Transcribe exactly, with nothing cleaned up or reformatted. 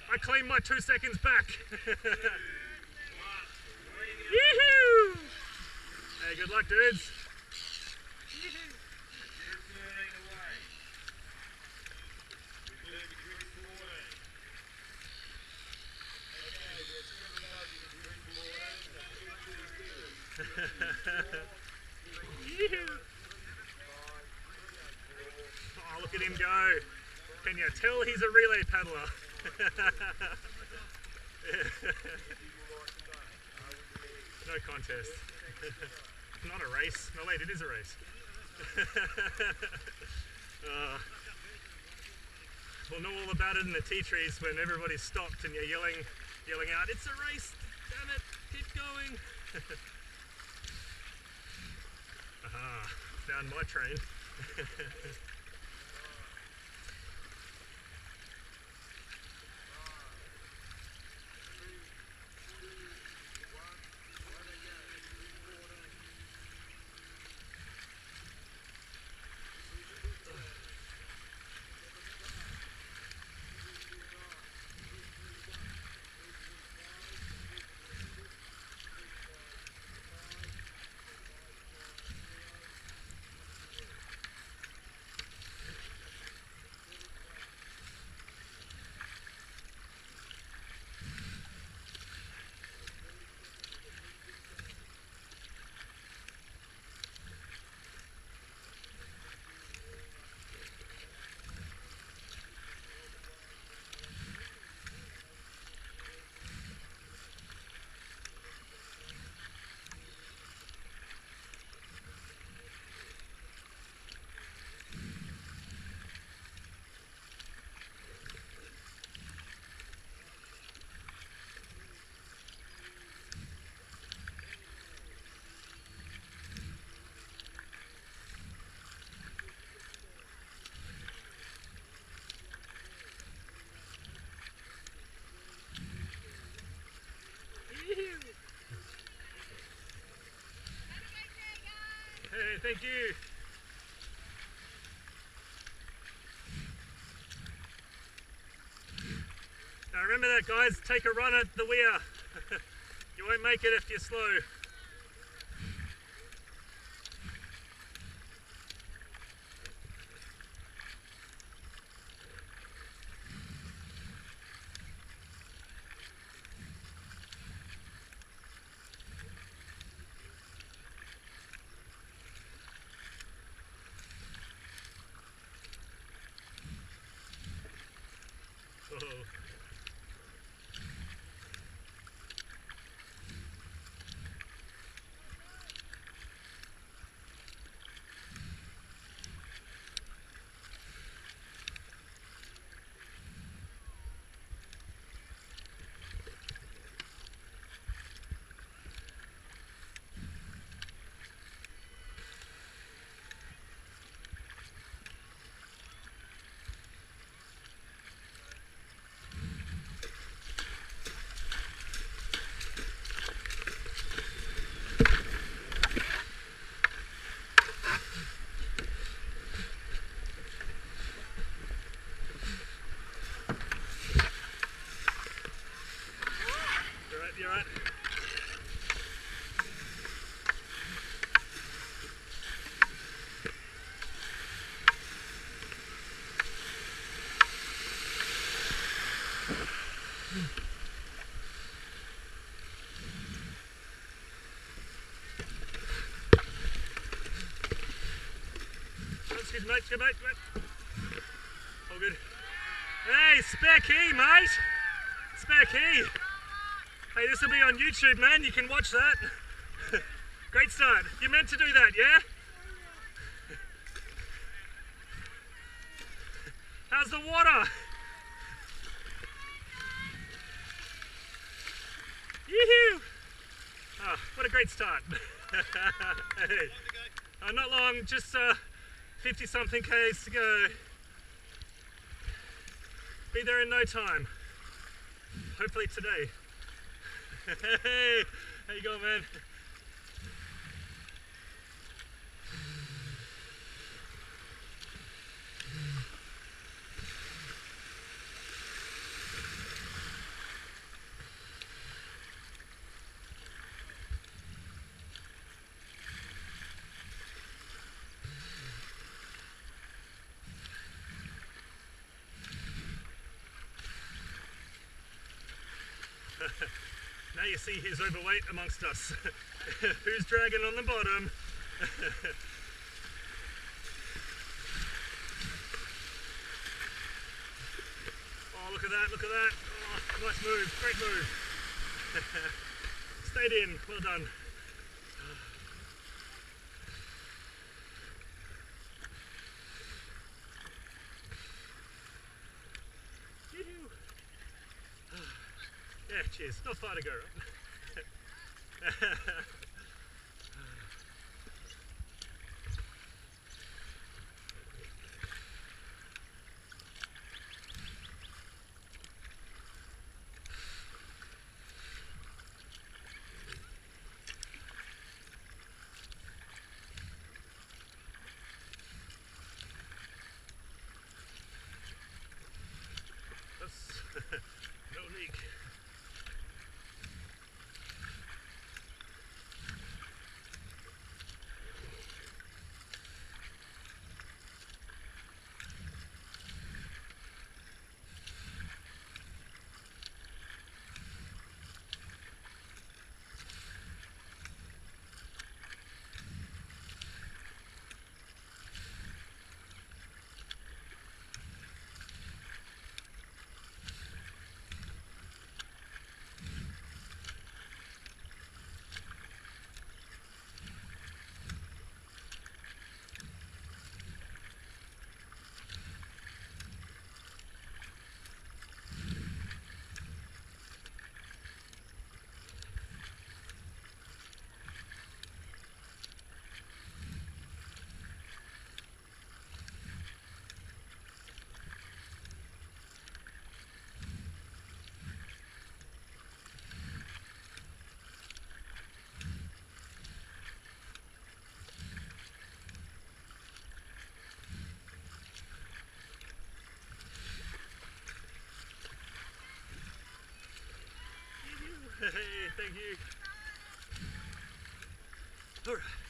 I claim my two seconds back. Yoo-hoo! Hey, good luck, dudes. Oh, look at him go. Can you tell he's a relay paddler? No contest. Not a race. No, wait, it is a race. uh, we'll know all about it in the TiTrees when everybody's stopped and you're yelling, yelling out, "It's a race! Damn it! Keep going!" Aha! Found my train. Hey, thank you. Now remember that, guys, take a run at the Weir. You won't make it if you're slow. Oh. You're right. That's good, mate. Good, mate. Good, mate. All good. Hey, spare key, mate. Spare key. Hey, this will be on YouTube, man. You can watch that. Great start. You meant to do that, yeah? How's the water? Yoo-hoo! Oh, what a great start. Hey. Oh, not long, just uh, fifty something k's to go. Be there in no time. Hopefully today. Hey, how you going, man? Now you see who's overweight amongst us. Who's dragging on the bottom. Oh, look at that, look at that. Oh, nice move, great move. Stayed in, well done. Yeah, cheers. Not far to go, right? That's no leak. Hey, thank you. All right.